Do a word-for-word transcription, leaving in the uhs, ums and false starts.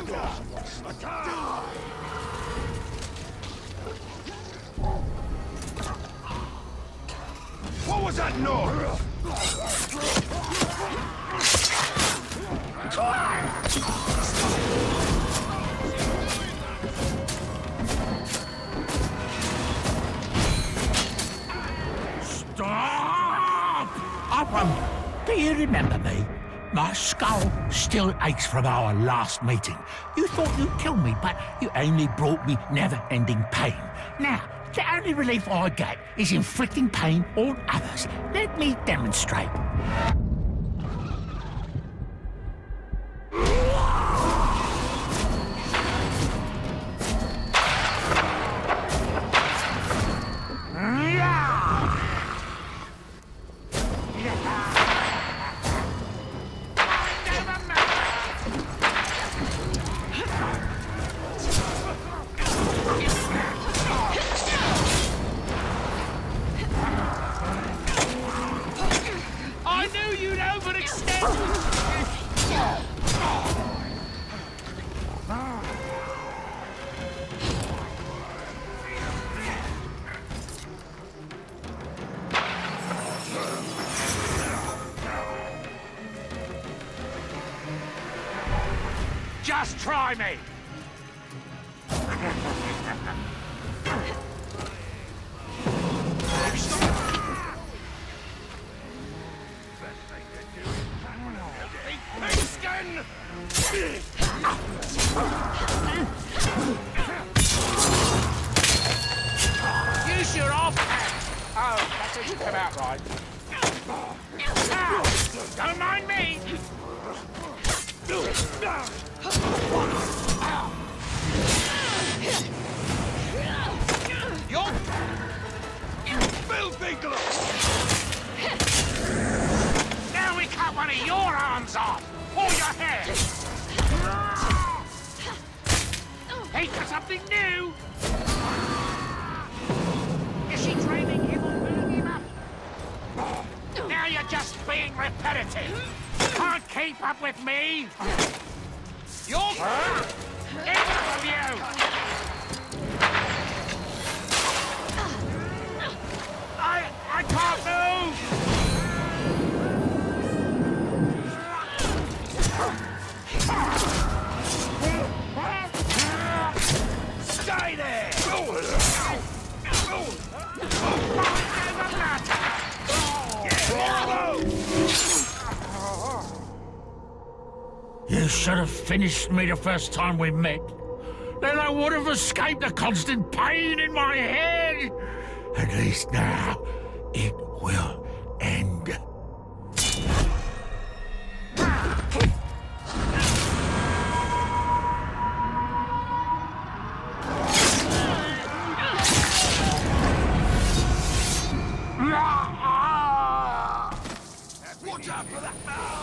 What was that noise? Stop! I wonder, do you remember me? My skull still aches from our last meeting. You thought you'd kill me, but you only brought me never-ending pain. Now, the only relief I get is inflicting pain on others. Let me demonstrate. Just try me! Pigskin! Use your offhand! Oh, that didn't come out right. Now, don't mind me! You're filthy gloves! Now we cut one of your arms off! Or your head! Think of something new! Is she training him or building him up? Now you're just being repetitive! Can't keep up with me! You're... Enough of you! I... I can't move! Stay there! You should have finished me the first time we met. Then I would have escaped the constant pain in my head. At least now, it will end. Watch out for that!